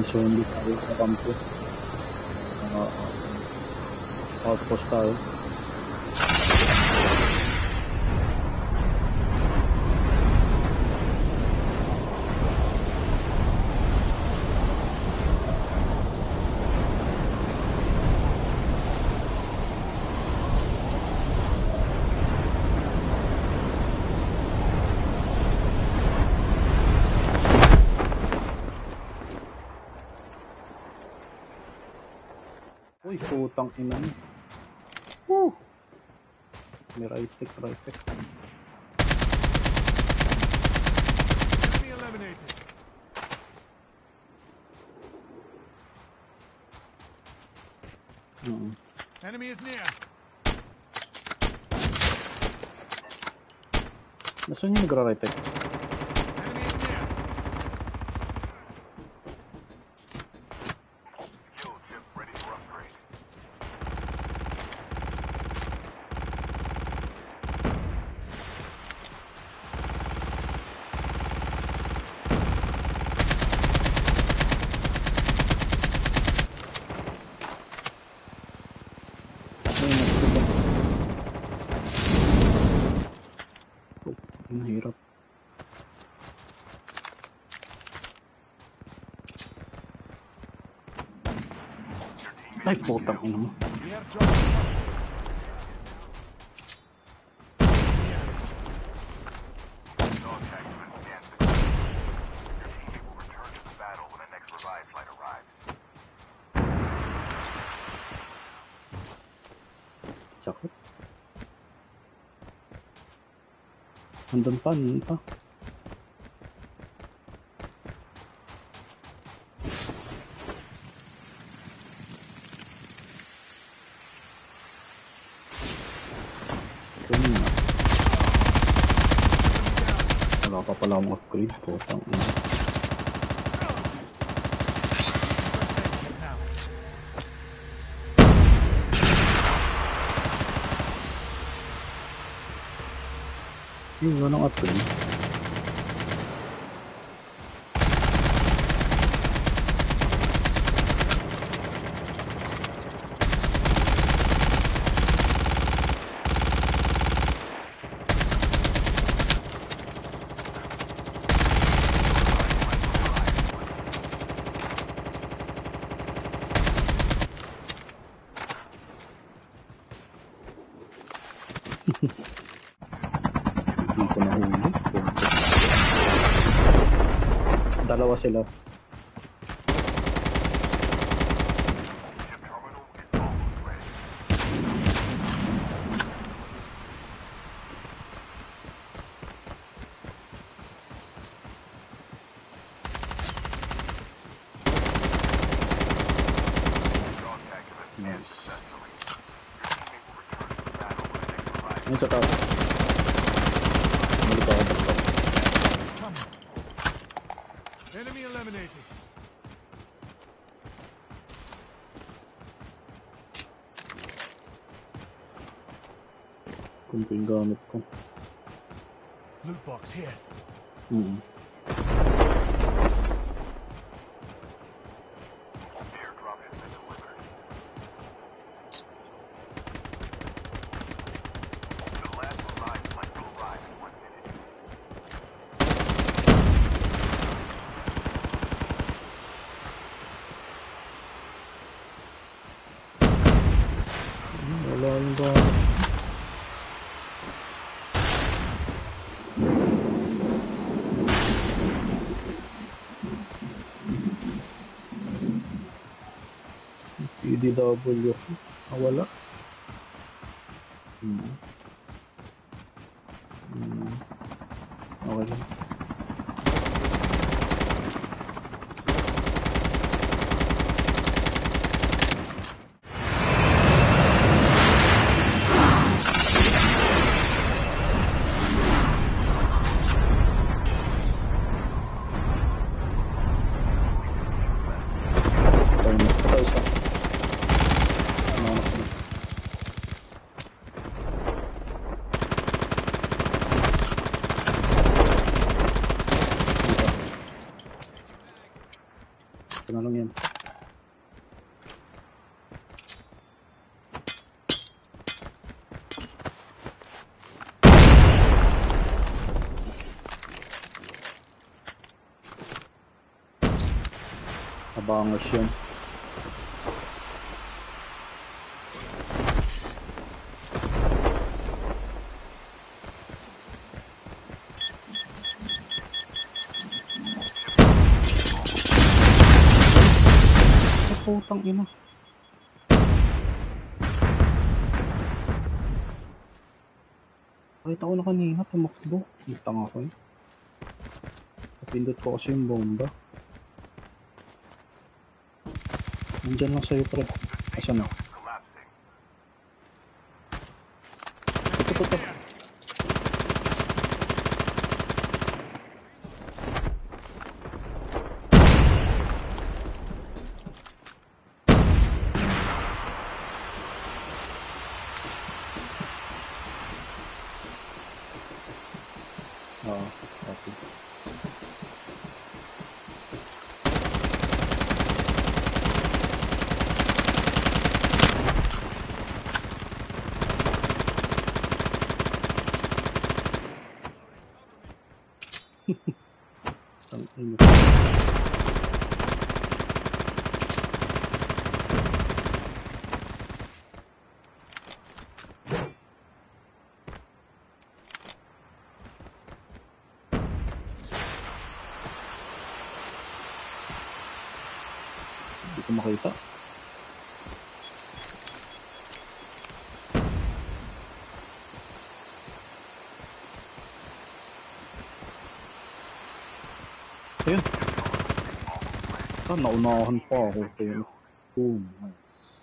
So hindi tayo nakampo. Outpost tayo. Uy, putang ina niya. Woo! May right click. Enemy eliminated. Enemy is near. Nasaan yung nagra-right click? Enemy is near. Kill chip ready for upgrade. Ang hirap. Ay, putang ina mo. We have dropped. Dog tag has been scanned successfully. Your teammate will return to the battle when the next revive flight arrives. Sakit. Andun pa. Wala pa pala akong upgrade po. Yung walang upgrade. Hindi ko nahuli. Dalawa sila. Chip terminal is almost ready. Dog tag has been scanned Nice. successfully. Your teammate will return to the battle when the next revive. Ayun sa taas. Balik ako dito. Coming. Enemy eliminated. Kung ito yung gamit ko. Loot box here. Airdrop has been delivered. The last revive flight will arrive in 1 minute. Wala yung gamit. PDW. Wala. Okay lang. Ito isa. Abangas yan. Sa putang ina. Nakita ko na kanina, tumakbo. Itang ako eh. Napindot ko kasi yung bomba. Nandyan lang sa'yo, pre. Asan na? Collapsing. Ito. Oo, copy. Ang ina. Hindi ko makita. Ayun. Naunahan pa ako. Boom. Nice.